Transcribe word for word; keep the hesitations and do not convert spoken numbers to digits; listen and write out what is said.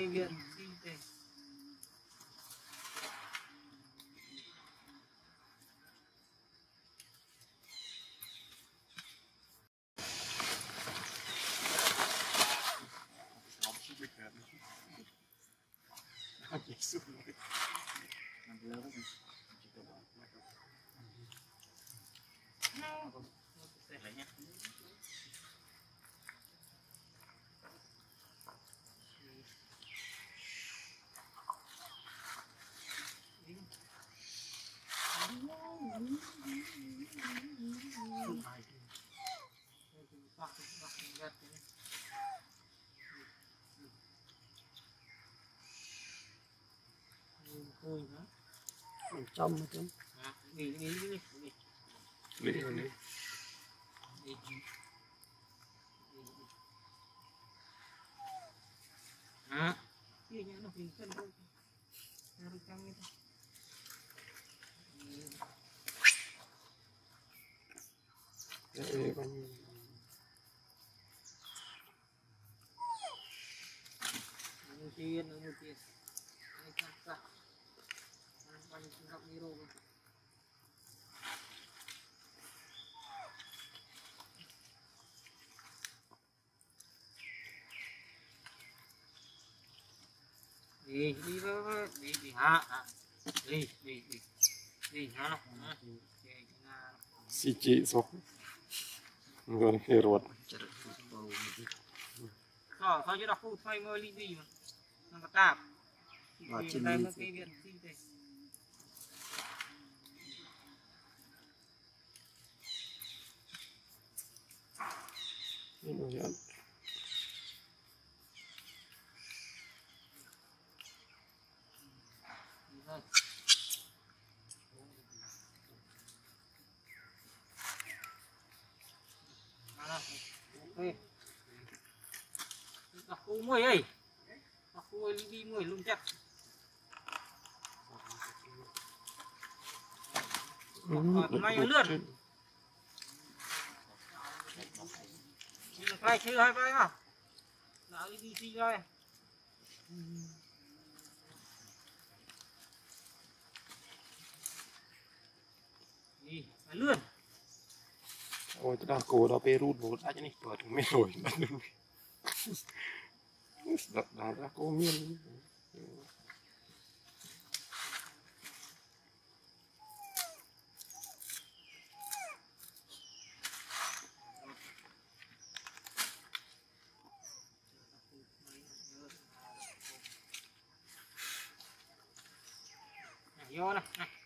cây viện xin thế. Trong một chút. Đi đi đi đi. Đi đi. À, kia nhà nó hình chân thôi. Nó được căng như thế. Để con nó chiên nó chiên. Này căng căng. Nó bao nhiêu gặp đi rồi. đi đi với đi đi hạ đi đi đi đi hả nó xì chị sốc rồi hề ruột rồi thôi chứ đọc phụ thay mơ Libby mà nó có tạp thì đây mới cây viện xin thế đọc phụ mười ấy đọc phụ Libby mười luôn chắc may lượn này chơi hai vai à nào đi đi rồi đi lượn ôi tôi đang cố đó Peru một ai này ปิดไม่หน่อยนั่นนึงดัดดาราโกเมียน vô này